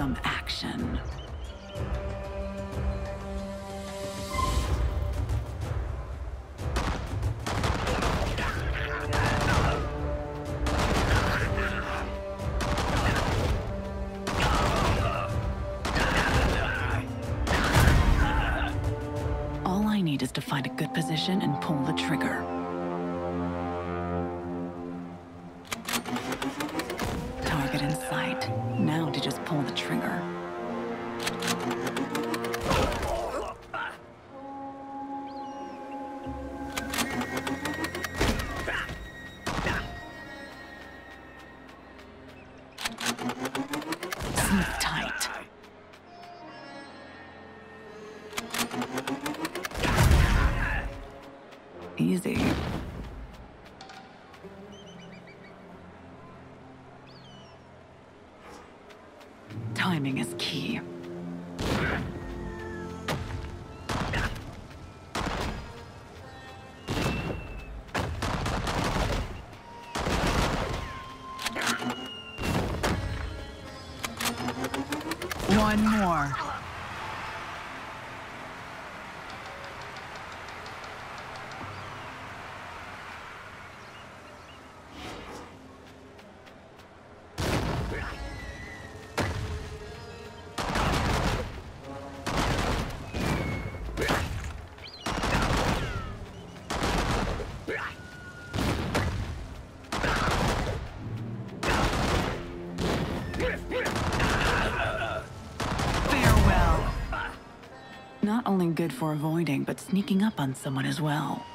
some action. All I need is to find a good position and pull the trigger. Target in sight. Now to just pull the trigger. Smooth tight. Easy. Timing is key. One more. Not only good for avoiding, but sneaking up on someone as well.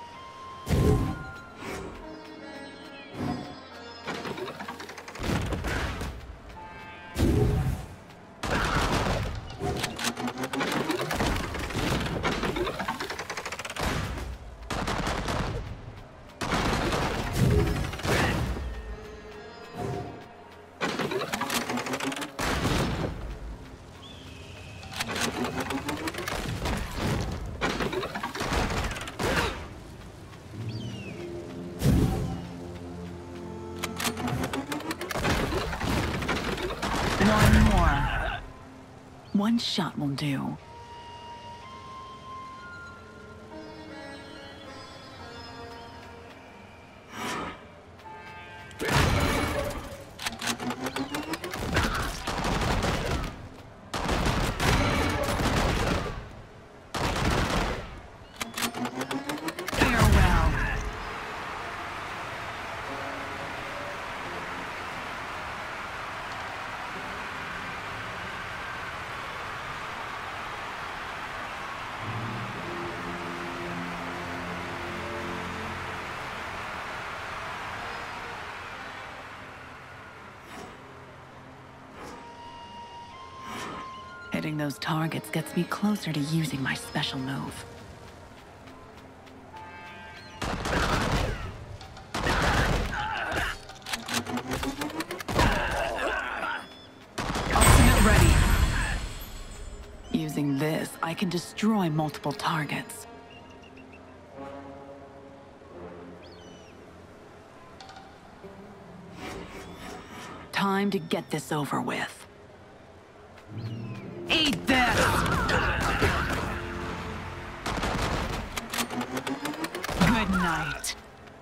One more. One shot will do. Hitting those targets gets me closer to using my special move. Ultimate ready. Using this, I can destroy multiple targets. Time to get this over with. Eat this! Good night.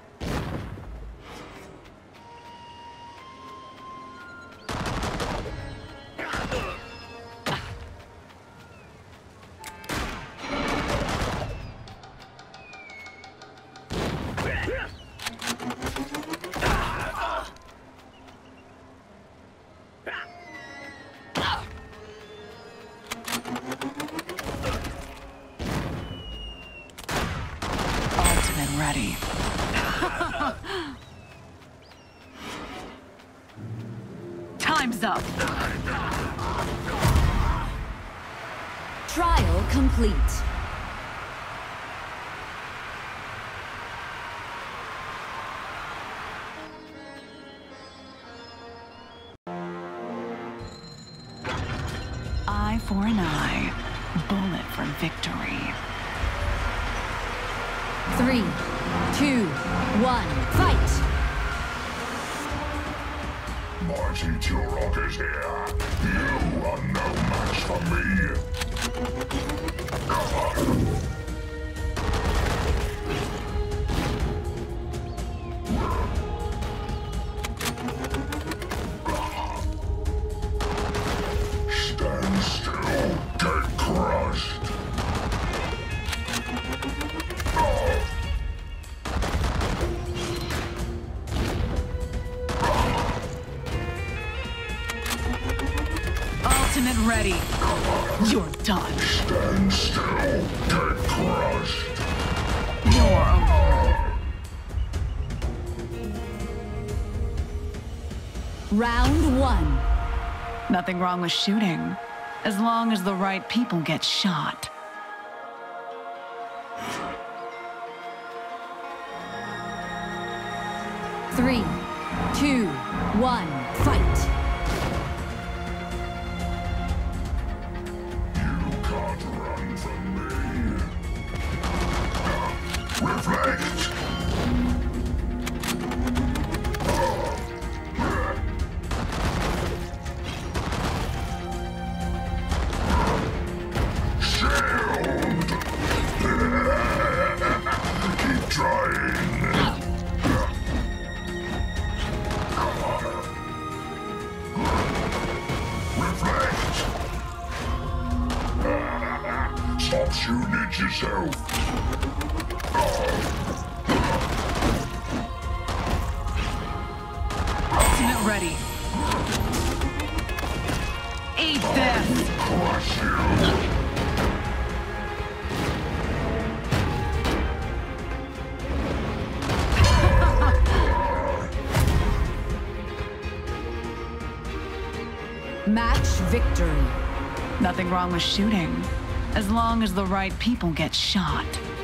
Ready. Time's up. Trial complete. Eye for an eye. Bullet for victory. 3, 2, 1, fight! mighty Turok is here. You are no match for me. Stand still, get crushed. Ultimate ready. You're done. Stand still, get crushed. You're over. Round 1. Nothing wrong with shooting, as long as the right people get shot. Three, two, one, fight! You can't run from me. Reflect! Shield! Keep trying. Reflect! Stop shooting at yourself! Ultimate ready. Eat this! Crush you! Match victory. Nothing wrong with shooting, as long as the right people get shot.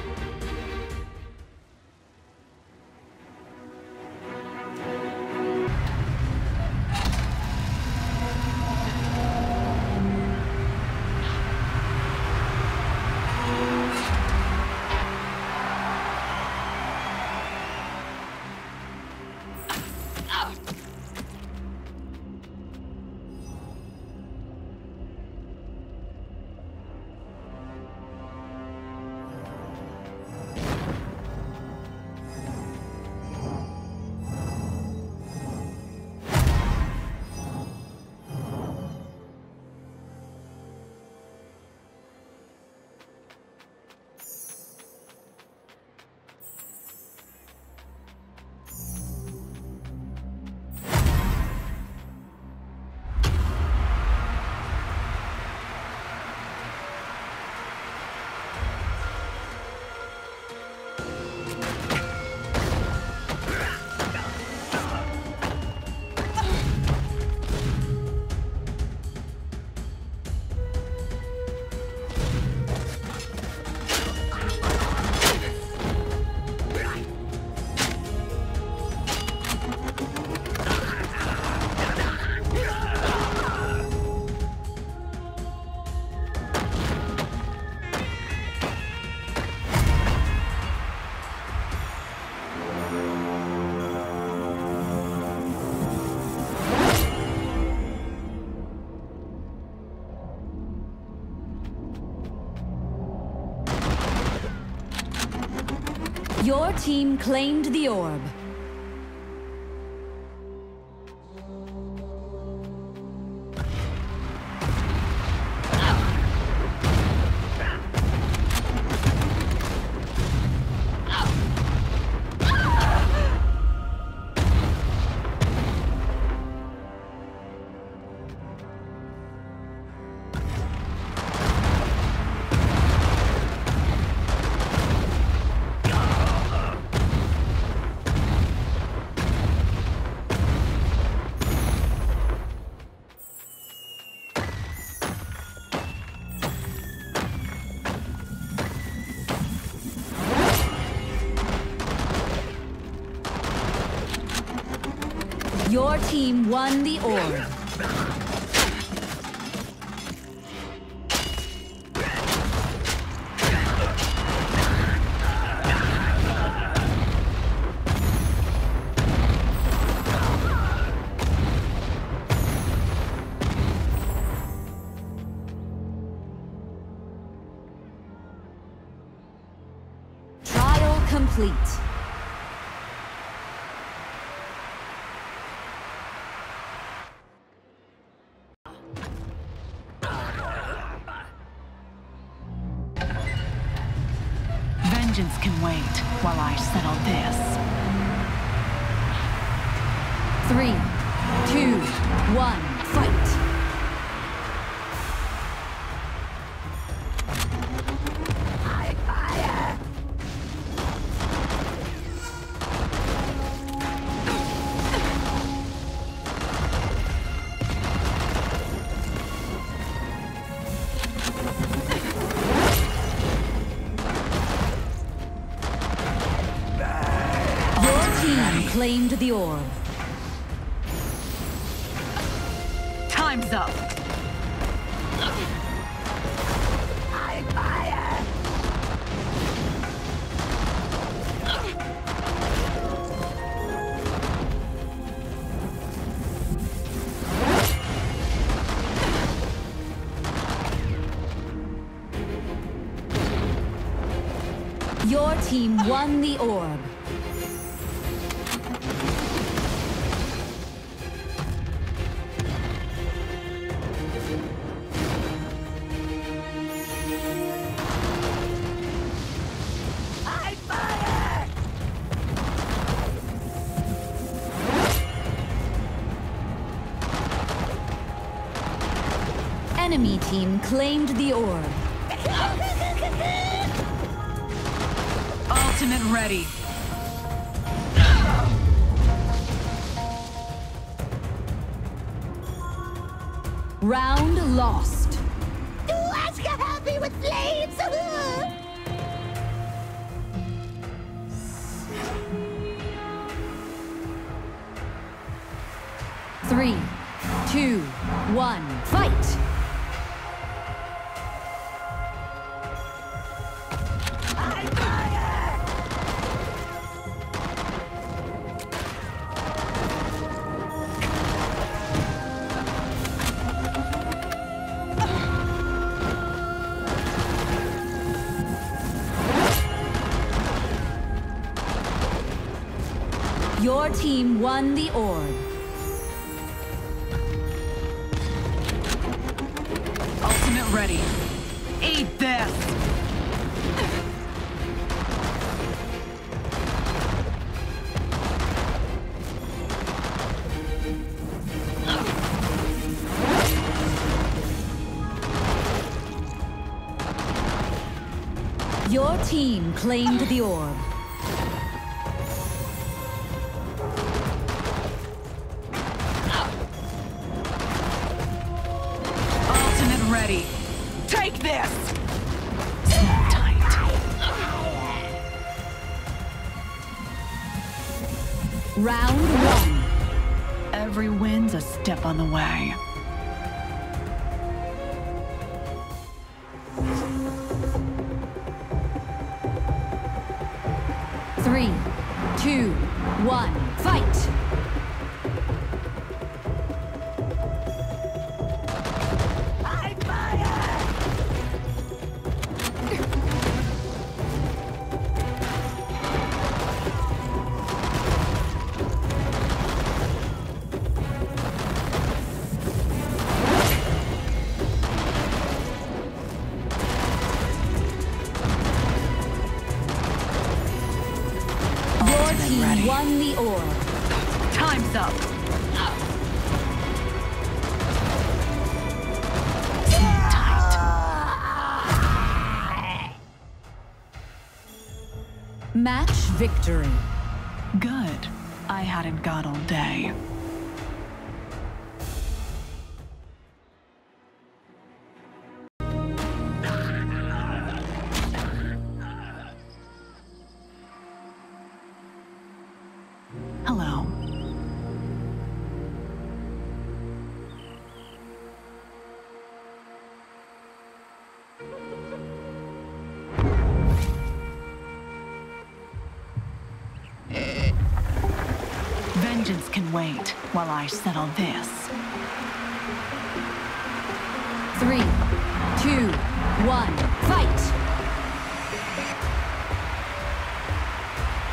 Your team claimed the orb. Your team won the orb. complete. Vengeance can wait while I settle this. 3, 2, 1, fight! Claimed the orb. Time's up. Your team won the orb. Enemy team claimed the orb. Ultimate ready. Round lost. Let's get happy with flames! 3, 2, 1, fight! Your team won the orb. Ultimate ready. Eat this! Your team claimed the orb. Ultimate ready. Take this! Snap tight. Round 1. Every win's a step on the way. Three, 2, 1, fight! Ready. Won the orb. Time's up. Sleep tight. Match victory. Good. I hadn't got all day. Hello. Vengeance can wait while I settle this. 3, 2, 1, fight!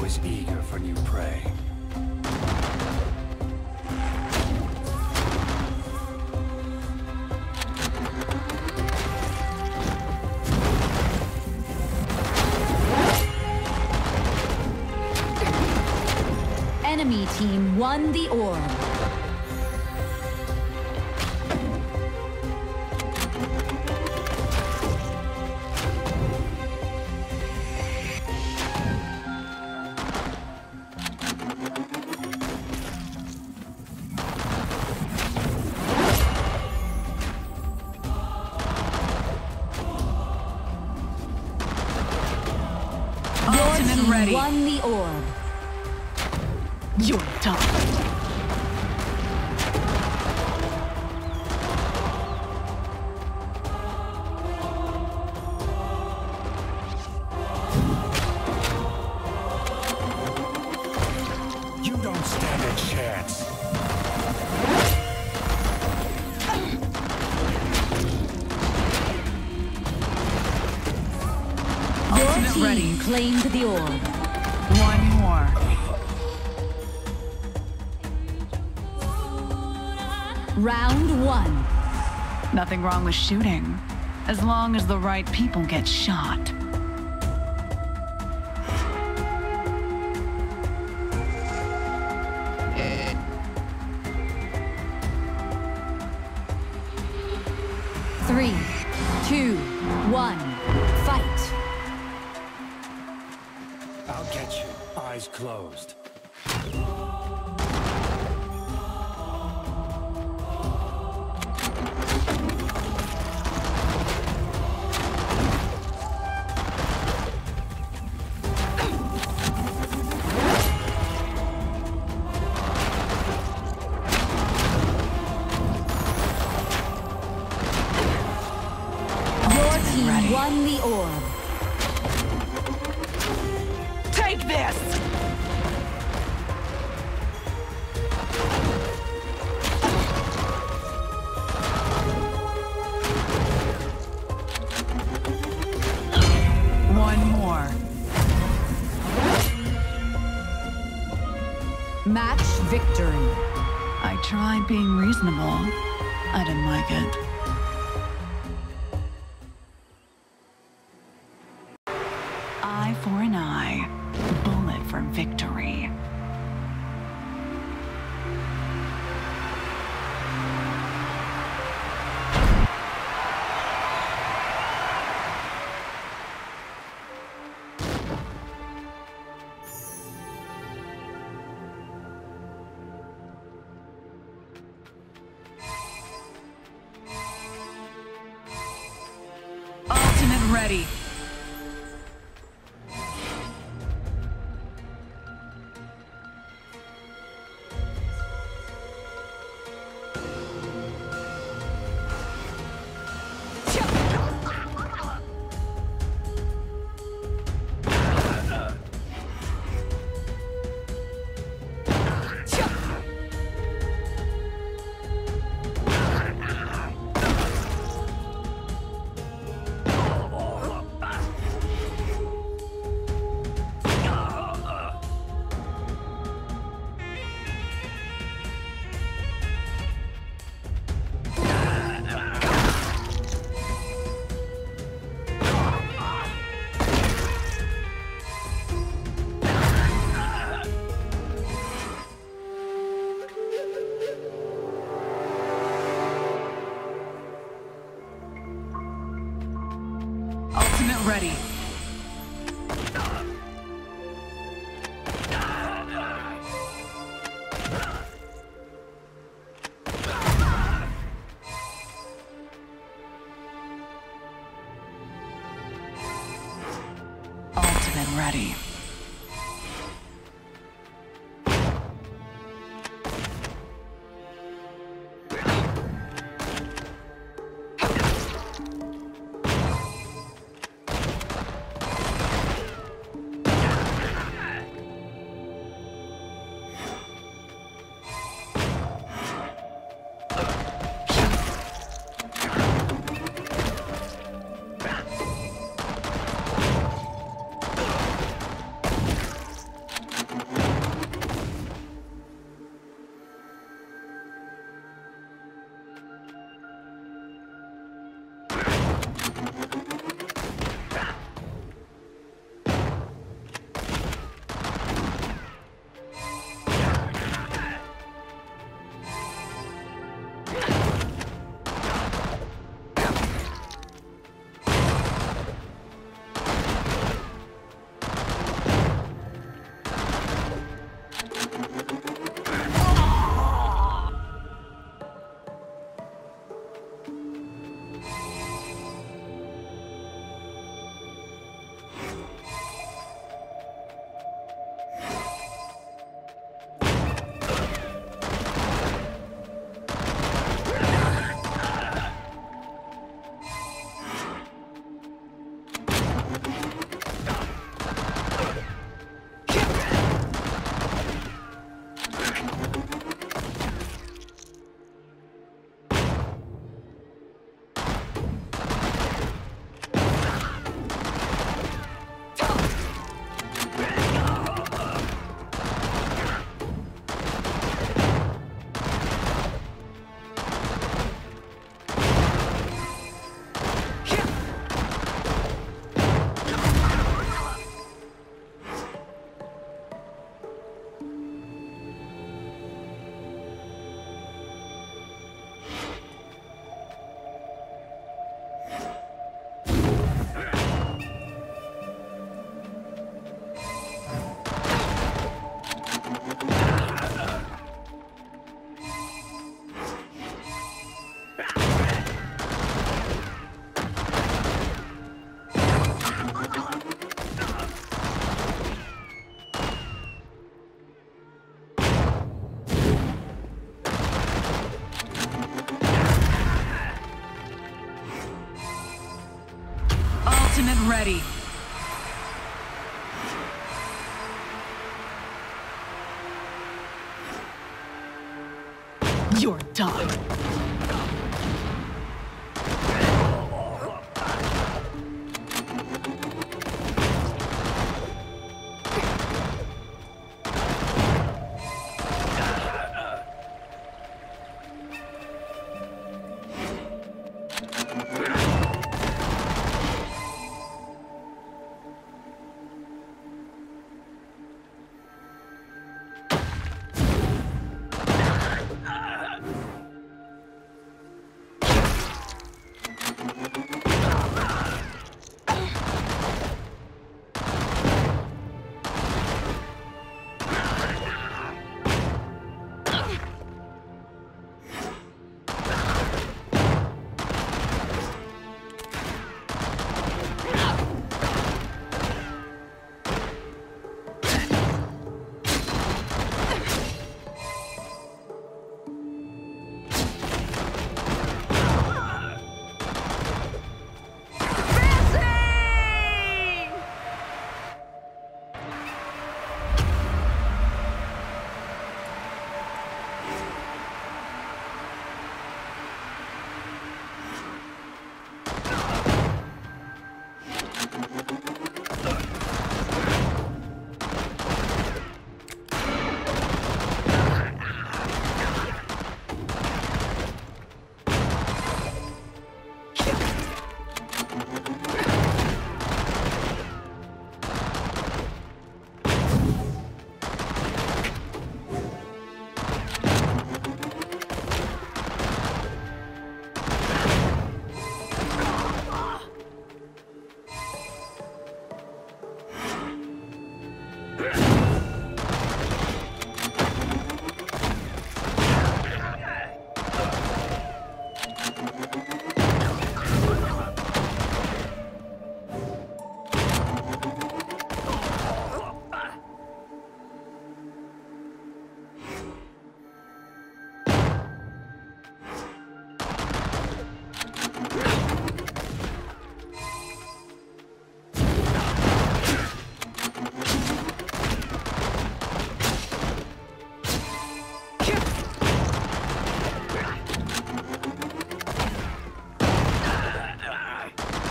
always eager for new prey. Enemy team won the orb. Ultimate ready. Won the orb. You're done. You don't stand a chance. Your Ultimate team ready. claimed the orb. One more. Round one. Nothing wrong with shooting, as long as the right people get shot. Three, two, one, fight. I'll get you. Eyes closed. Team won the orb. Take this! One more. Match victory. I tried being reasonable. I didn't like it. Eye for an eye, bullet for victory. Ultimate ready. Ultimate ready. Ultimate ready. ready. You're done.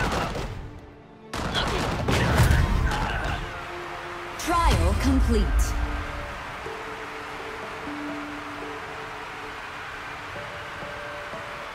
Trial complete.